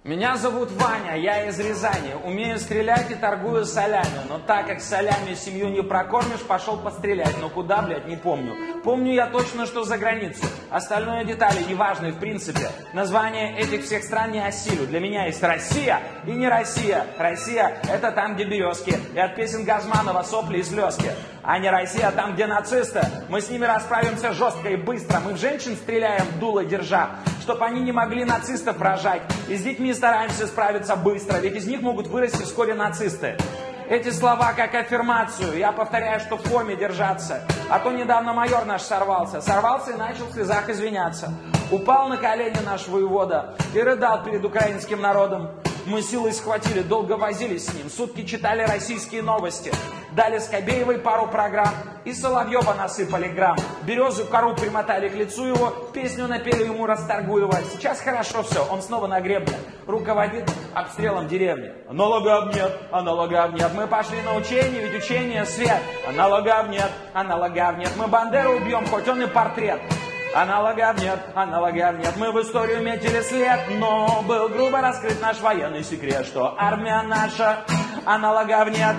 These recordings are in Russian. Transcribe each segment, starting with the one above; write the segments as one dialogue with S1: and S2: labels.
S1: Меня зовут Ваня, я из Рязани. Умею стрелять и торгую солями. Но так как солями семью не прокормишь, пошел пострелять. Но куда, блядь, не помню. Помню я точно, что за границу. Остальное детали неважные в принципе. Название этих всех стран не осилю. Для меня есть Россия и не Россия. Россия — это там, где березки. И от песен Газманова сопли и слезки. А не Россия там, где нацисты. Мы с ними расправимся жестко и быстро. Мы в женщин стреляем, дуло держа, чтоб они не могли нацистов рожать. И с детьми стараемся справиться быстро, ведь из них могут вырасти вскоре нацисты. Эти слова как аффирмацию, я повторяю, что в форме держаться. А то недавно майор наш сорвался и начал в слезах извиняться. Упал на колени наш воевода и рыдал перед украинским народом. Мы силой схватили, долго возились с ним, сутки читали российские новости. Дали Скобеевой пару программ и Соловьева насыпали грамм. Березу кору примотали к лицу его, песню напели ему Расторгуева. Сейчас хорошо все, он снова на гребне, руководит обстрелом деревни. Аналогов нет, мы пошли на учение, ведь учение свет. Аналогов нет, мы Бандеру убьем, хоть он и портрет. Аналогов нет, мы в историю метили след, но был грубо раскрыт наш военный секрет, что армия наша, аналогов нет.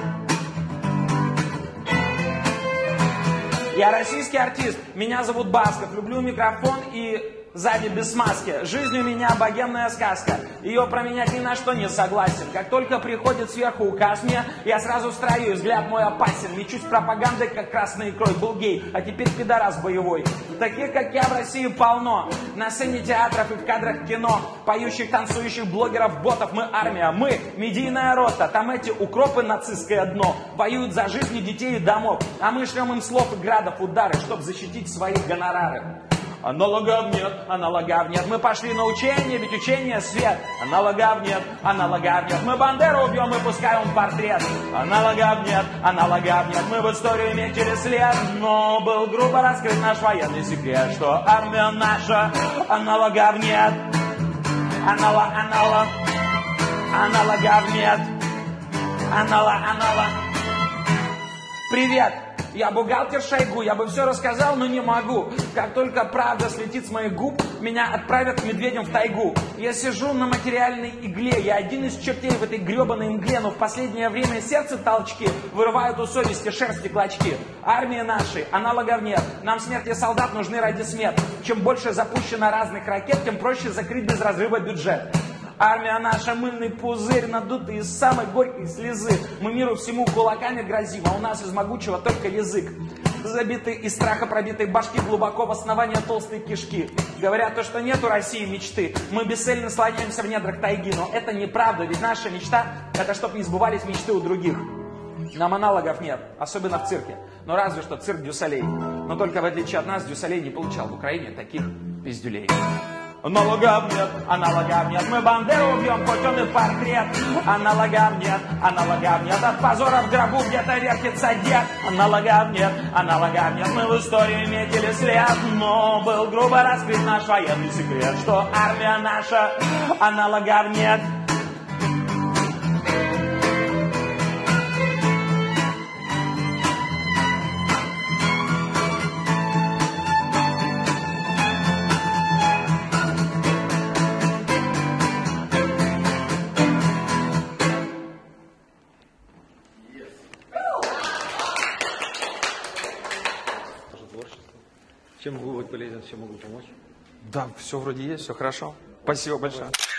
S1: Я российский артист, меня зовут Басков, люблю микрофон и сзади без маски. Жизнь у меня богемная сказка, ее променять ни на что не согласен. Как только приходит сверху указ мне, я сразу строю, взгляд мой опасен. Мечусь пропагандой, как красной икрой, был гей, а теперь пидорас боевой. Таких, как я, в России полно, на сцене театров и в кадрах кино. Поющих, танцующих блогеров, ботов, мы армия, мы медийная рота. Там эти укропы нацистское дно воюют за жизни детей и домов, а мы шлем им слов и градов удары, чтобы защитить свои гонорары. Аналогов нет, мы пошли на учение, ведь учение свет. Аналогов нет, мы Бандеру убьем и пускай он портрет. Аналогов нет, мы в историю метили след, но был грубо раскрыт наш военный секрет, что армия наша, аналогов нет. Аналогов нет. Привет! Я бухгалтер Шойгу, я бы все рассказал, но не могу. Как только правда слетит с моих губ, меня отправят к медведям в тайгу. Я сижу на материальной игле, я один из чертей в этой гребаной мгле, но в последнее время сердце толчки вырывают у совести шерсти клочки. Армии нашей аналогов нет, нам смерти солдат нужны ради смет. Чем больше запущено разных ракет, тем проще закрыть без разрыва бюджет. Армия наша мыльный пузырь, надутый из самой горькой слезы. Мы миру всему кулаками грозим, а у нас из могучего только язык. Забитый из страха пробитой башки, глубоко в основание толстой кишки. Говорят то, что нет у России мечты. Мы бесцельно слоняемся в недрах тайги, но это неправда, ведь наша мечта — это чтоб не сбывались мечты у других. Нам аналогов нет, особенно в цирке. Но разве что цирк Дюсалей. Но только в отличие от нас Дюсалей не получал в Украине таких пиздюлей. Аналогов нет, мы Бандеру убьем, хоть он и портрет. Аналогов нет, от позора в гробу где-то вертится дед. Аналогов нет, мы в историю метили след, но был грубо раскрыт наш военный секрет, что армия наша, аналогов нет.
S2: Чем могу быть полезен, чем могу помочь?
S1: Да, все вроде есть, все хорошо. Спасибо большое.